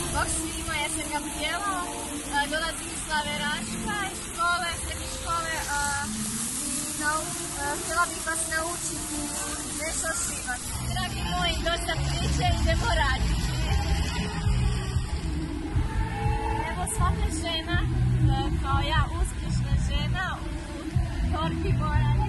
Bog svima, ja sam Gabriela, dolazim iz Slaveraška, iz srednje škole i htjela bih vas naučiti nešto šivati. Dragi moji, dosta priče, idemo raditi. Evo svaka žena, kao ja, uspješna žena u torbi mora